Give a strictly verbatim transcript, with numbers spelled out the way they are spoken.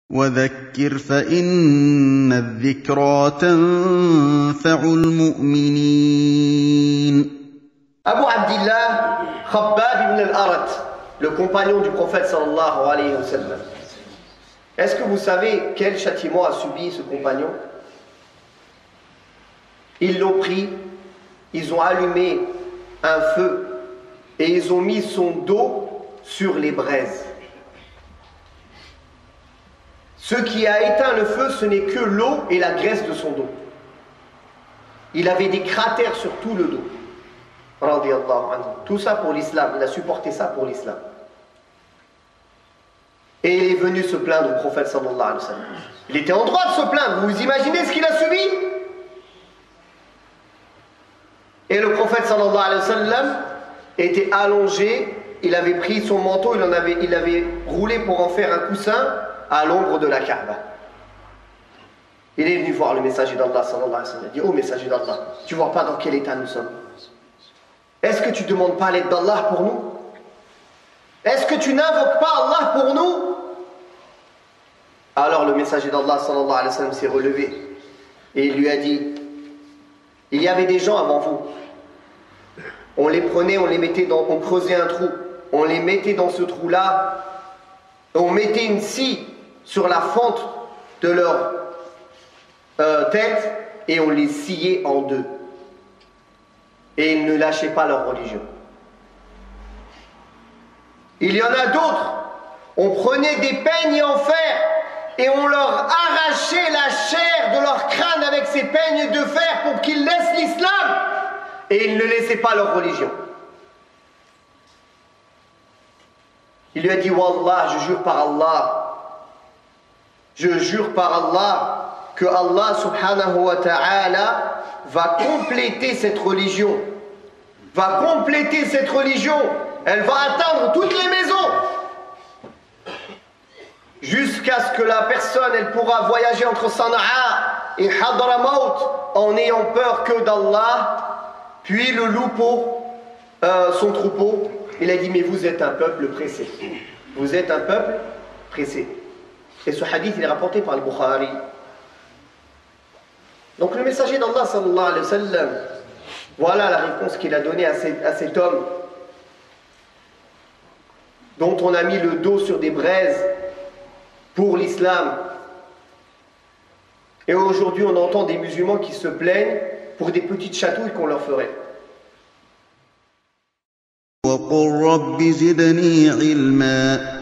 وذكر فإن الذكرى تنفع المؤمنين. Abu Abdillah Khabbab ibn al-Arat, le compagnon du prophète sallallahu alayhi wa sallam. Est-ce que vous savez quel châtiment a subi ce compagnon? Ils l'ont pris, ils ont allumé un feu et ils ont mis son dos sur les braises. Ce qui a éteint le feu, ce n'est que l'eau et la graisse de son dos. Il avait des cratères sur tout le dos. Tout ça pour l'islam, il a supporté ça pour l'islam. Et il est venu se plaindre au prophète sallallahu alayhi wa sallam. Il était en droit de se plaindre, vous imaginez ce qu'il a subi? Et le prophète sallallahu alayhi wa sallam était allongé, il avait pris son manteau, il, en avait, il avait roulé pour en faire un coussin à l'ombre de la Kaaba. Il est venu voir le messager d'Allah sallallahu alayhi wa sallam. Il dit: oh messager d'Allah, tu ne vois pas dans quel état nous sommes? Est-ce que tu ne demandes pas l'aide d'Allah pour nous? Est-ce que tu n'invoques pas Allah pour nous? Alors le messager d'Allah sallallahu alayhi wa sallam s'est relevé et il lui a dit: il y avait des gens avant vous. On les prenait, on les mettait dans, on creusait un trou, on les mettait dans ce trou-là, on mettait une scie sur la fente de leur euh, tête et on les sciait en deux. Et ils ne lâchaient pas leur religion. Il y en a d'autres, on prenait des peignes en fer et on leur arrachait la chair de leur crâne avec ces peignes de fer pour qu'ils laissent l'islam, et ils ne laissaient pas leur religion. Il lui a dit: Wallah, je jure par Allah, je jure par Allah que Allah subhanahu wa ta'ala va compléter cette religion, va compléter cette religion, elle va atteindre toutes les maisons, jusqu'à ce que la personne, elle pourra voyager entre Sana'a et Hadramaut en n'ayant peur que d'Allah, puis le loup pour euh, son troupeau. Il a dit: mais vous êtes un peuple pressé, vous êtes un peuple pressé. Et ce hadith, il est rapporté par le Bukhari. Donc le messager d'Allah sallallahu alayhi wa sallam, voilà la réponse qu'il a donnée à, à cet homme dont on a mis le dos sur des braises pour l'islam. Et aujourd'hui on entend des musulmans qui se plaignent pour des petites chatouilles qu'on leur ferait. وقل رب زدني علما